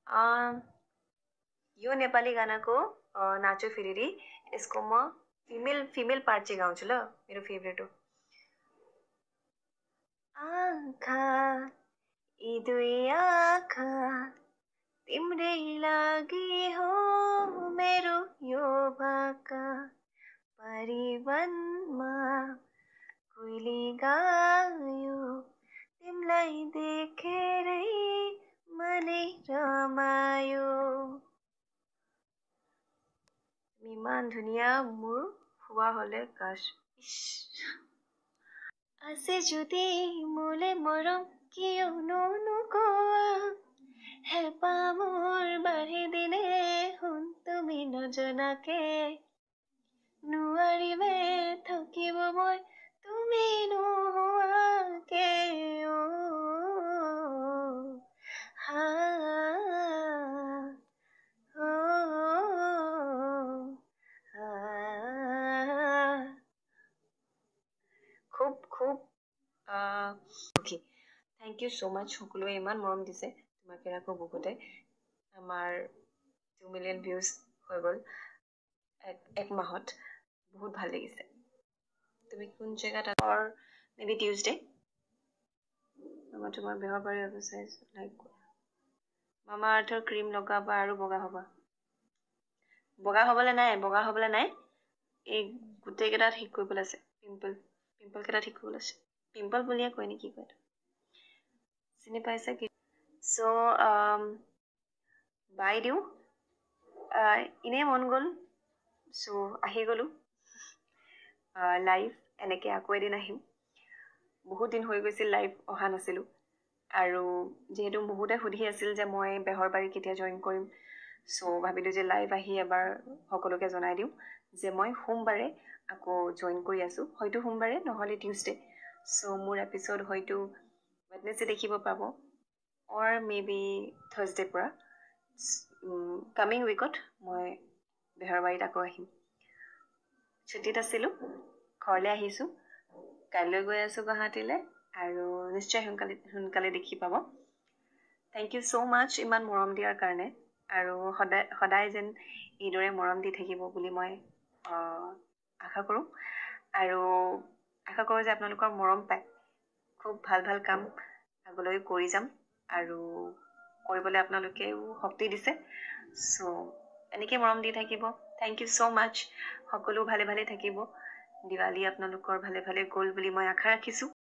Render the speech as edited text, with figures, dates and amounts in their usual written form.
यो नेपाली गानाको नाचो फेरि यसको म फिमेल पार्ट चाहिँ गाउँछु ल मेरो फेभरेट हो आँखा यी दुई आँखा तिम्रै लागि हो मेरो यो भाका परिवनमा कोइली गायो तिमलाई देखेरै मनै रमायो ইমান ধুনীয়া মোৰ হোৱা হলে কাশ আছে যদি মোলে মৰম কিয়নো নোকোৱা হেঁপাহ মোৰ বাঢ়ি দিনে শুন তুমি নজনাকে নোৱাৰিবে থাকিব মই তুমি নোহোৱাকে হা খুব খুব okay thank you so much সকলোৱে ইমান মৰম দিছে তোমাকে ৰাখো বুকুতে আমাৰ 2 মিলিয়ন ভিউজ হৈ গ'ল এক মাহত বহুত ভাল লাগিছে তুমি কোন জেগাত অৰ মেবি টিউজডে তোমাৰ বেহৰবাৰী এক্সাৰচাইজ লাইক মামা আৰ্থৰ ক্ৰীম লগাবা আৰু বগা হ'বলে নাই এই গোটেই কেইটাত ঠিক কৰিবলৈ আছে পিম্পল কেইটা ঠিক কৰিবলৈ আছে পিম্পল বুলিয়ে কয় নেকি কয় চিনি পাইছা কি সো বাই দিওঁ ইনে মন গ'ল সো আহি গ'লো লাইভ এনেকৈ আকৌ এদিন আহিম বহুত দিন হৈ গৈছিল লাইভ অহা নাছিলোঁ আৰু যিহেতু বহুতে সুধি আছিল যে মই বেহৰবাৰী কেতিয়া জইন কৰিম সো ভাবিলোঁ যে লাইভ আহি এবাৰ সকলোকে জনাই দিওঁ যে মই সোমবাৰে আকৌ জইন কৰি আছোঁ হয়তো সোমবাৰে নহ'লে টিউজডে সো মোৰ এপিছ'ড হয়তো ৱেডনেছডে দেখিব পাব অৰ মেবি থাৰ্ছডেৰ পৰা কামিং উইকত মই বেহৰবাৰীত আকৌ আহিম ছুটীত আছিলোঁ ঘৰলৈ আহিছোঁ কাইলৈ গৈ আছোঁ গুৱাহাটীলৈ আৰু নিশ্চয় সোনকালে দেখি পাব থেংক ইউ ছ' মাছ ইমান মৰম দিয়াৰ কাৰণে আৰু সদায় যেন এইদৰে মৰম দি থাকিব বুলি মই আশা কৰোঁ আৰু আশা কৰোঁ যে আপোনালোকৰ মৰম পায় খুব ভাল কাম আগলৈ কৰি যাম আৰু কৰিবলৈ আপোনালোকেও শক্তি দিছে চ' এনেকৈ মৰম দি থাকিব থেংক ইউ ছ' মাছ সকলো ভালে থাকিব দিৱালী আপোনালোকৰ ভালে গ'ল বুলি মই আশা ৰাখিছোঁ